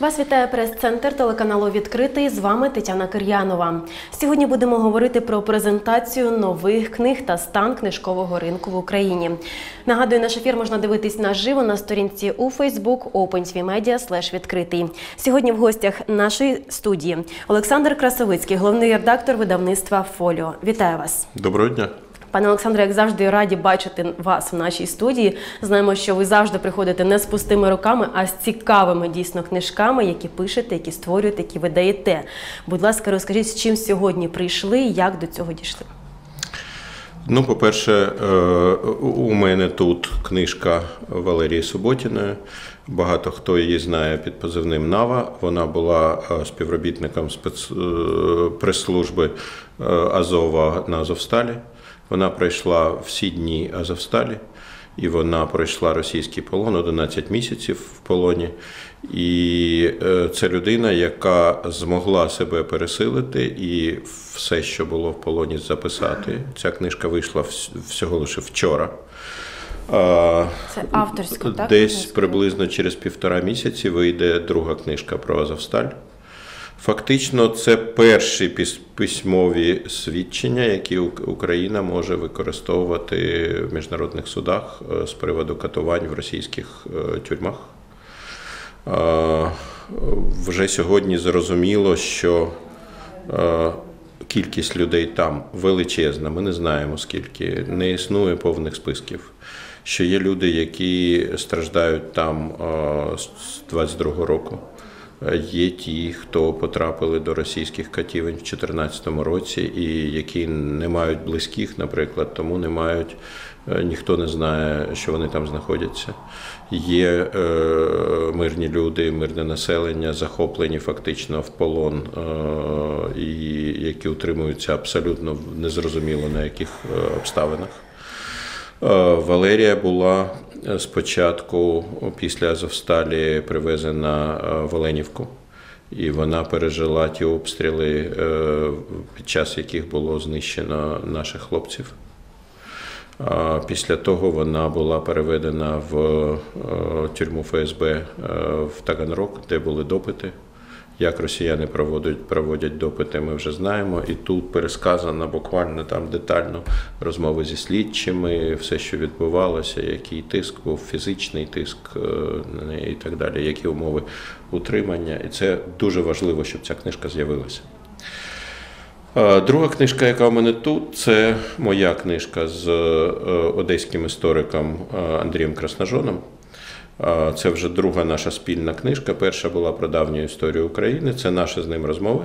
Вас вітає прес-центр телеканалу «Відкритий». З вами Тетяна Кир'янова. Сьогодні будемо говорити про презентацію нових книг та стан книжкового ринку в Україні. Нагадую, наш ефір можна дивитись наживо на сторінці у Facebook OpenTVMedia/відкритий. Сьогодні в гостях нашої студії Олександр Красовицький, головний редактор видавництва «Фоліо». Вітаю вас. Доброго дня. Пане Олександре, як завжди, раді бачити вас в нашій студії. Знаємо, що ви завжди приходите не з пустими руками, а з цікавими дійсно книжками, які пишете, які створюєте, які видаєте. Будь ласка, розкажіть, з чим сьогодні прийшли і як до цього дійшли? Ну, по-перше, у мене тут книжка Валерії Суботіної. Багато хто її знає під позивним «Нава». Вона була співробітником прес-служби Азова на Азовсталі. Вона пройшла всі дні Азовсталі, і вона пройшла російський полон, 11 місяців в полоні. І це людина, яка змогла себе пересилити і все, що було в полоні, записати. Ця книжка вийшла всього лише вчора. Це авторська, так? Десь приблизно через 1,5 місяці вийде друга книжка про Азовсталь. Фактично, це перші письмові свідчення, які Україна може використовувати в міжнародних судах з приводу катувань в російських тюрмах. Вже сьогодні зрозуміло, що кількість людей там величезна, ми не знаємо скільки, не існує повних списків. Що є люди, які страждають там з 22-го року. Є ті, хто потрапили до російських катівень в 2014 році і які не мають близьких, наприклад, тому не мають, ніхто не знає, що вони там знаходяться. Є мирні люди, мирне населення, захоплені фактично в полон, і які утримуються абсолютно незрозуміло на яких обставинах. Валерія була спочатку після Азовсталі привезена в Оленівку, і вона пережила ті обстріли, під час яких було знищено наших хлопців. Після того вона була переведена в тюрму ФСБ в Таганрог, де були допити. Як росіяни проводять допити, ми вже знаємо. І тут пересказано буквально там детально розмови зі слідчими, все, що відбувалося, який тиск був, фізичний тиск на неї і так далі, які умови утримання. І це дуже важливо, щоб ця книжка з'явилася. Друга книжка, яка у мене тут, це моя книжка з одеським істориком Андрієм Красножоном. Це вже друга наша спільна книжка. Перша була про давню історію України. Це наші з ним розмови.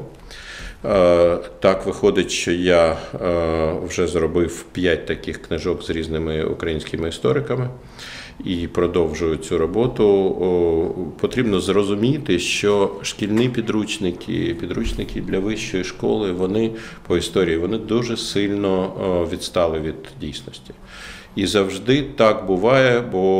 Так виходить, що я вже зробив 5 таких книжок з різними українськими істориками і продовжую цю роботу. Потрібно зрозуміти, що шкільні підручники для вищої школи, вони по історії, вони дуже сильно відстали від дійсності. І завжди так буває,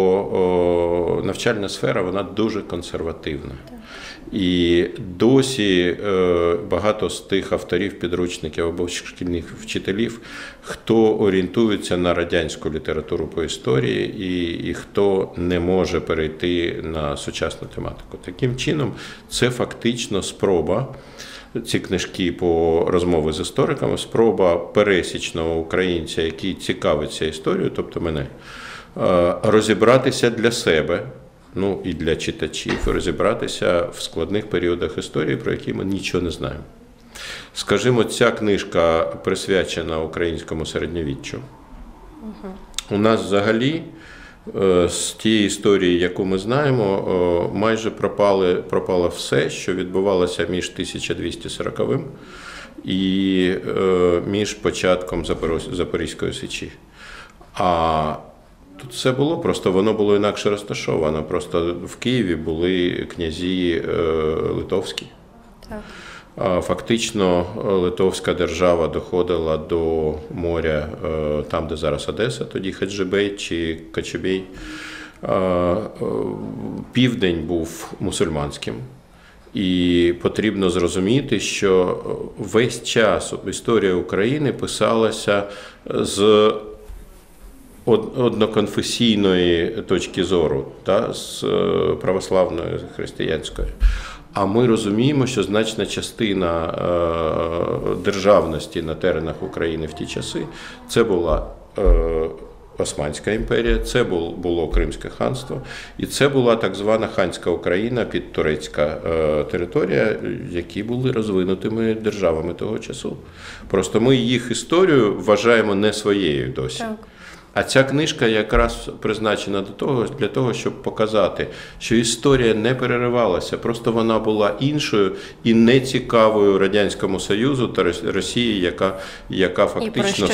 бо навчальна сфера, вона дуже консервативна. І досі багато з тих авторів підручників або шкільних вчителів, хто орієнтується на радянську літературу по історії і хто не може перейти на сучасну тематику. Таким чином, це фактично спроба, ці книжки по розмови з істориками, спроба пересічного українця, який цікавиться історією, тобто мене, розібратися для себе, ну і для читачів, розібратися в складних періодах історії, про які ми нічого не знаємо. Скажімо, ця книжка присвячена українському середньовіччю. У нас взагалі з тієї історії, яку ми знаємо, майже пропало все, що відбувалося між 1240-м і між початком Запорізької Січі. А тут все було, просто воно було інакше розташовано. Просто в Києві були князі литовські. Так. Фактично литовська держава доходила до моря, там, де зараз Одеса, тоді Хаджибей чи Кочубей. Південь був мусульманським. І потрібно зрозуміти, що весь час історія України писалася з одноконфесійної точки зору, з православної, християнської. А ми розуміємо, що значна частина державності на теренах України в ті часи це була Османська імперія, це було Кримське ханство, і це була так звана ханська Україна, підтурецька територія, які були розвинутими державами того часу. Просто ми їх історію вважаємо не своєю досі. Так. А ця книжка якраз призначена для того, щоб показати, що історія не переривалася, просто вона була іншою і нецікавою Радянському Союзу та Росії, яка фактично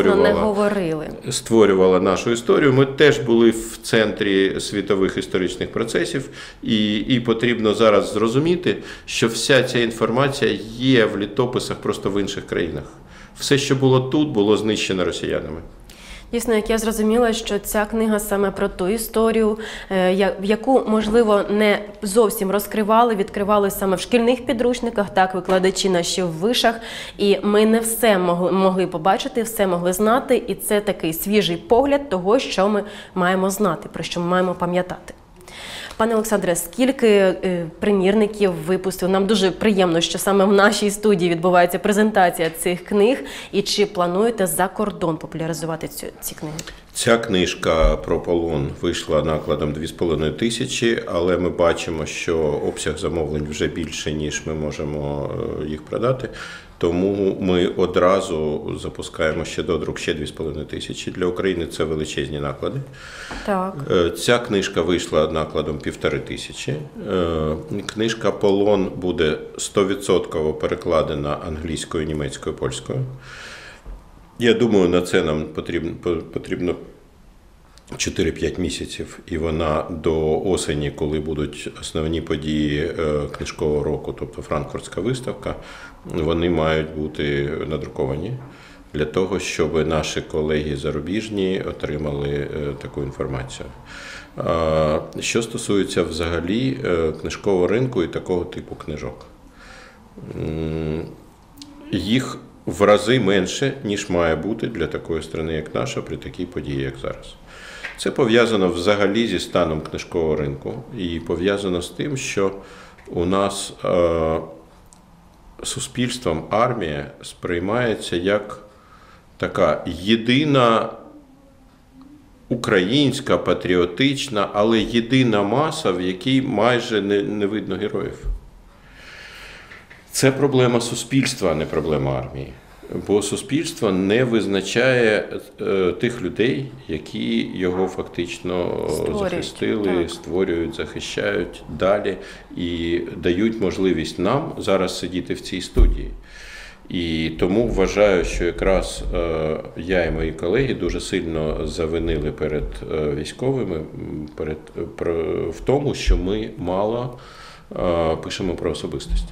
створювала нашу історію. Ми теж були в центрі світових історичних процесів, і потрібно зараз зрозуміти, що вся ця інформація є в літописах просто в інших країнах. Все, що було тут, було знищено росіянами. Дійсно, як я зрозуміла, що ця книга саме про ту історію, яку, можливо, не зовсім розкривали, відкривали саме в шкільних підручниках, так, викладачі наші в вишах, і ми не все могли побачити, все могли знати, і це такий свіжий погляд того, що ми маємо знати, про що ми маємо пам'ятати. Пане Олександре, скільки примірників випустили? Нам дуже приємно, що саме в нашій студії відбувається презентація цих книг. І чи плануєте за кордон популяризувати ці книги? Ця книжка про полон вийшла накладом 2500, але ми бачимо, що обсяг замовлень вже більше, ніж ми можемо їх продати. Тому ми одразу запускаємо ще додрук ще 2500. Для України це величезні наклади. Так. Ця книжка вийшла накладом 1500. Книжка «Полон» буде 100% перекладена англійською, німецькою, польською. Я думаю, на це нам потрібно 4-5 місяців, і вона до осені, коли будуть основні події книжкового року, тобто Франкфуртська виставка, вони мають бути надруковані для того, щоб наші колеги зарубіжні отримали таку інформацію. Що стосується взагалі книжкового ринку і такого типу книжок, їх в рази менше, ніж має бути для такої країни, як наша, при такій події, як зараз. Це пов'язано взагалі зі станом книжкового ринку і пов'язано з тим, що у нас суспільством армія сприймається як така єдина українська, патріотична, але єдина маса, в якій майже не видно героїв. Це проблема суспільства, а не проблема армії. Бо суспільство не визначає тих людей, які його фактично захистили, створюють, захищають далі і дають можливість нам зараз сидіти в цій студії. І тому вважаю, що якраз я і мої колеги дуже сильно завинили перед військовими в тому, що ми мало пишемо про особистості.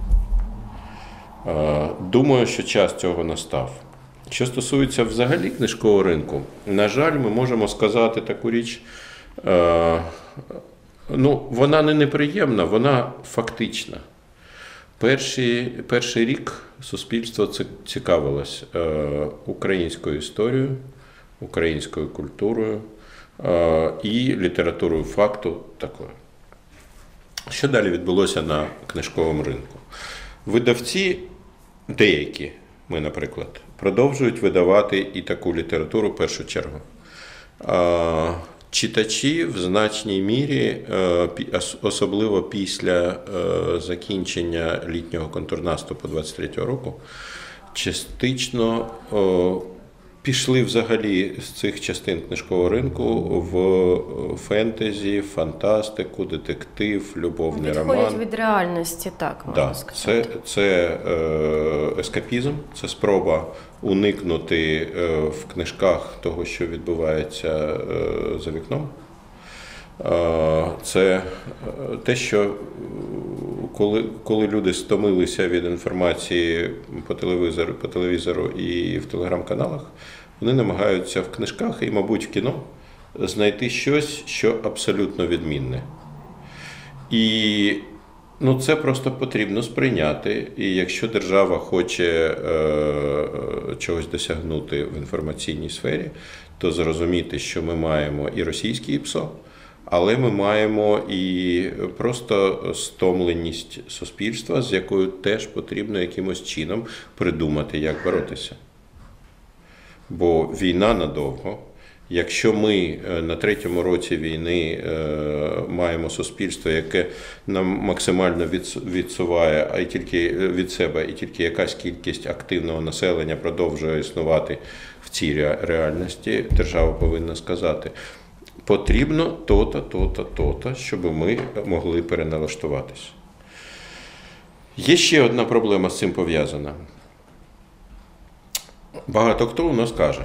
Думаю, що час цього настав. Що стосується взагалі книжкового ринку, на жаль, ми можемо сказати таку річ, вона не неприємна, вона фактична. Перший рік суспільство цікавилось українською історією, українською культурою і літературою факту такою. Що далі відбулося на книжковому ринку? Видавці деякі, ми, наприклад, продовжують видавати і таку літературу в першу чергу. Читачі в значній мірі, особливо після закінчення літнього контрнаступу 23-го року, частично пішли взагалі з цих частин книжкового ринку в фентезі, фантастику, детектив, любовний роман. Відходять від реальності, так, можна сказати. Це ескапізм, це спроба уникнути в книжках того, що відбувається за вікном. Це те, що коли люди стомилися від інформації по телевізору і в телеграм-каналах, вони намагаються в книжках і, мабуть, в кіно знайти щось, що абсолютно відмінне. І це просто потрібно сприйняти. І якщо держава хоче чогось досягнути в інформаційній сфері, то зрозуміти, що ми маємо і російське ІПСО, Але ми маємо і просто стомленість суспільства, з якою теж потрібно якимось чином придумати, як боротися. Бо війна надовго. Якщо ми на третьому році війни маємо суспільство, яке нам максимально відсуває а й тільки від себе, і тільки якась кількість активного населення продовжує існувати в цій реальності, держава повинна сказати, потрібно то-то, то-то, то-то, щоб ми могли переналаштуватися. Є ще одна проблема з цим пов'язана. Багато хто у нас каже,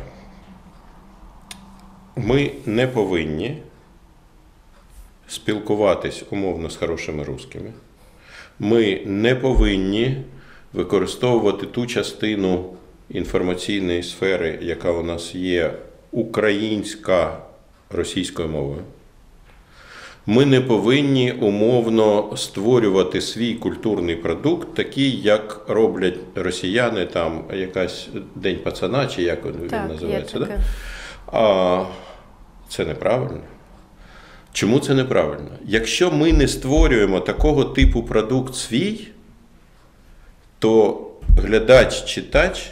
ми не повинні спілкуватись умовно з хорошими русскими. Ми не повинні використовувати ту частину інформаційної сфери, яка у нас є українська російською мовою. Ми не повинні умовно створювати свій культурний продукт, такий, як роблять росіяни, там якась День пацана, чи як він називається. Да? А це неправильно. Чому це неправильно? Якщо ми не створюємо такого типу продукт свій, то глядач-читач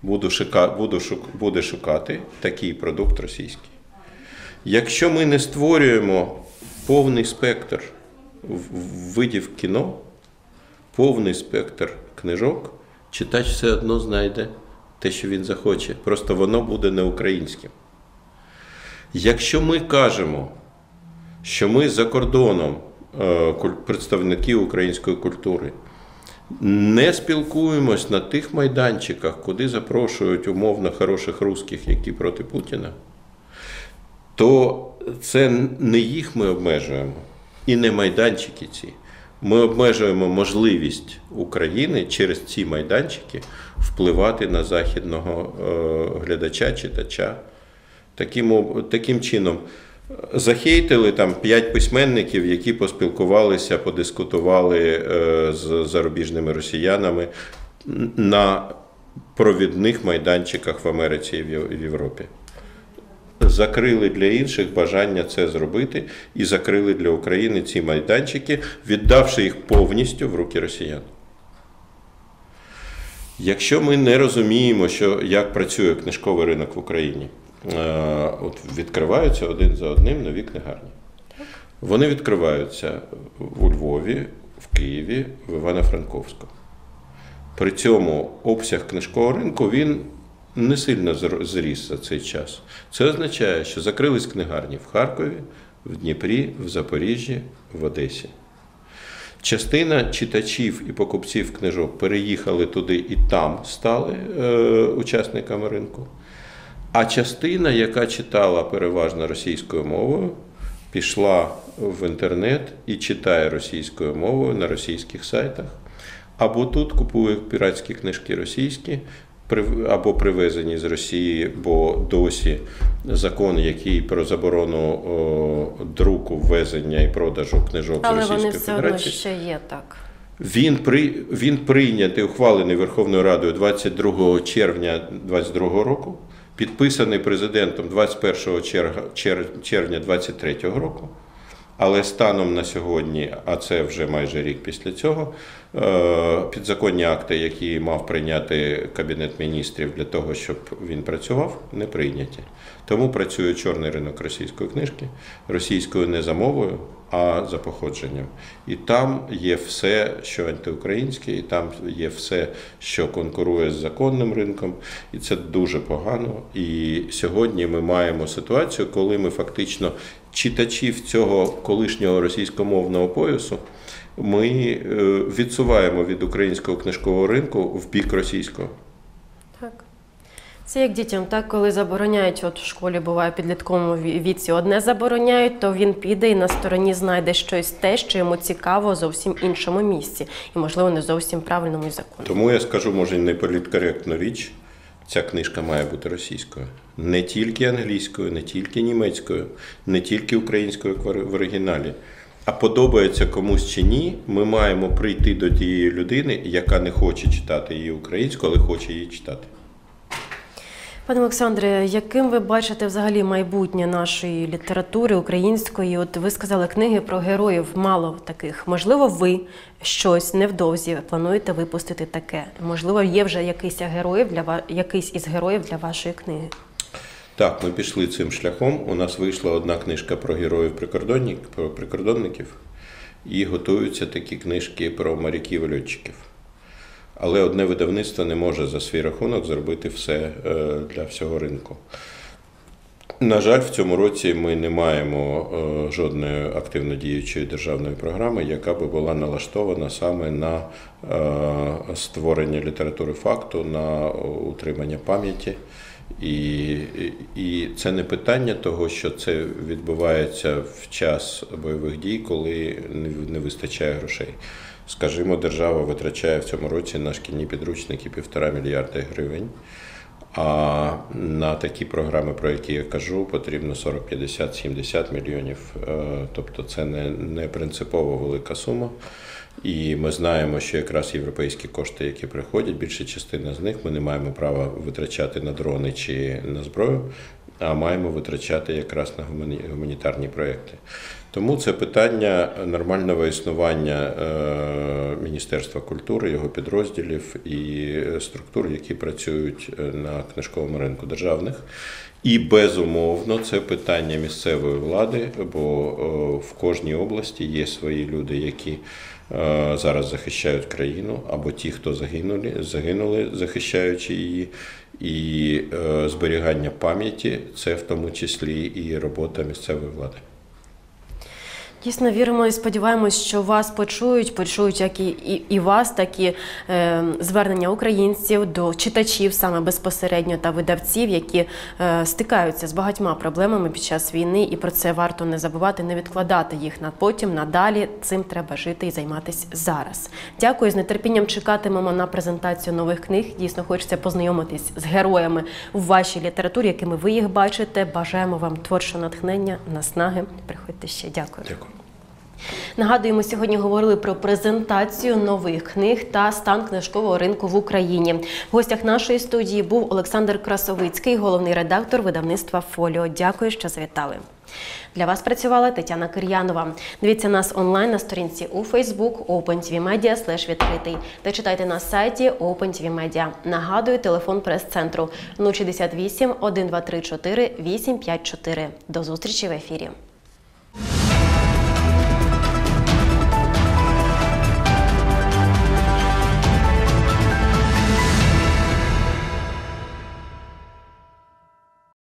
буде шукати такий продукт російський. Якщо ми не створюємо повний спектр видів кіно, повний спектр книжок, читач все одно знайде те, що він захоче. Просто воно буде не українським. Якщо ми кажемо, що ми за кордоном представники української культури не спілкуємось на тих майданчиках, куди запрошують умовно хороших русських, які проти Путіна, то це не їх ми обмежуємо і не майданчики ці. Ми обмежуємо можливість України через ці майданчики впливати на західного глядача, читача. Таким чином, захейтили там 5 письменників, які поспілкувалися, подискутували з зарубіжними росіянами на провідних майданчиках в Америці і в Європі. Закрили для інших бажання це зробити і закрили для України ці майданчики, віддавши їх повністю в руки росіян. Якщо ми не розуміємо, як працює книжковий ринок в Україні, от відкриваються один за одним нові книгарні. Вони відкриваються у Львові, в Києві, в Івано-Франковську. При цьому обсяг книжкового ринку, він не сильно зріс за цей час. Це означає, що закрились книгарні в Харкові, в Дніпрі, в Запоріжжі, в Одесі. Частина читачів і покупців книжок переїхали туди і там стали учасниками ринку. А частина, яка читала переважно російською мовою, пішла в інтернет і читає російською мовою на російських сайтах. Або тут купує піратські книжки російські, або привезені з Росії, бо досі закон, який про заборону друку, ввезення і продажу книжок з Російської Федерації. Але вони все одно ще є так. Він прийнятий, ухвалений Верховною Радою 22 червня 2022 року, підписаний президентом 21 червня 2023 року. Але станом на сьогодні, а це вже майже рік після цього, підзаконні акти, які мав прийняти Кабінет міністрів для того, щоб він працював, не прийняті. Тому працює чорний ринок російської книжки, російською не за мовою, а за походженням. І там є все, що антиукраїнське, і там є все, що конкурує з законним ринком, і це дуже погано. І сьогодні ми маємо ситуацію, коли ми фактично читачів цього колишнього російськомовного поясу ми відсуваємо від українського книжкового ринку в бік російського. Так. Це як дітям, так, коли забороняють, от в школі буває підлітковому віці, одне забороняють, то він піде і на стороні знайде щось те, що йому цікаво зовсім іншому місці. І, можливо, не зовсім правильному і законному. Тому я скажу, може, не політкоректну річ, ця книжка має бути російською. Не тільки англійською, не тільки німецькою, не тільки українською в оригіналі. А подобається комусь чи ні, ми маємо прийти до тієї людини, яка не хоче читати її українською, але хоче її читати. Пане Олександре, яким ви бачите взагалі майбутнє нашої літератури української? От ви сказали, книги про героїв мало таких. Можливо, ви щось невдовзі плануєте випустити таке? Можливо, є вже якийсь із героїв для вашої книги? Так, ми пішли цим шляхом. У нас вийшла одна книжка про героїв прикордонників, і готуються такі книжки про моряків і льотчиків. Але одне видавництво не може за свій рахунок зробити все для всього ринку. На жаль, в цьому році ми не маємо жодної активно діючої державної програми, яка би була налаштована саме на створення літератури факту, на утримання пам'яті. І це не питання того, що це відбувається в час бойових дій, коли не вистачає грошей. Скажімо, держава витрачає в цьому році на шкільні підручники 1,5 мільярда гривень, а на такі програми, про які я кажу, потрібно 40, 50, 70 мільйонів. Тобто це не принципово велика сума. І ми знаємо, що якраз європейські кошти, які приходять, більша частина з них ми не маємо права витрачати на дрони чи на зброю, а маємо витрачати якраз на гуманітарні проєкти. Тому це питання нормального існування Міністерства культури, його підрозділів і структур, які працюють на книжковому ринку державних. І, безумовно, це питання місцевої влади, бо в кожній області є свої люди, які зараз захищають країну, або ті, хто загинули, захищаючи її. І зберігання пам'яті – це в тому числі і робота місцевої влади. Дійсно, віримо і сподіваємось, що вас почують як і вас, так і звернення українців до читачів саме безпосередньо та видавців, які стикаються з багатьма проблемами під час війни, і про це варто не забувати, не відкладати їх на потім, надалі. Цим треба жити і займатися зараз. Дякую, з нетерпінням чекатимемо на презентацію нових книг. Дійсно, хочеться познайомитись з героями в вашій літературі, якими ви їх бачите. Бажаємо вам творчого натхнення, наснаги. Приходьте ще. Дякую. Дякую. Нагадуємо, сьогодні говорили про презентацію нових книг та стан книжкового ринку в Україні. В гостях нашої студії був Олександр Красовицький, головний редактор видавництва «Фоліо». Дякую, що завітали. Для вас працювала Тетяна Кир'янова. Дивіться нас онлайн на сторінці у Facebook opentvmedia/відкритий та читайте на сайті OpenTVMedia. Нагадую, телефон прес-центру 068 1234 854. До зустрічі в ефірі.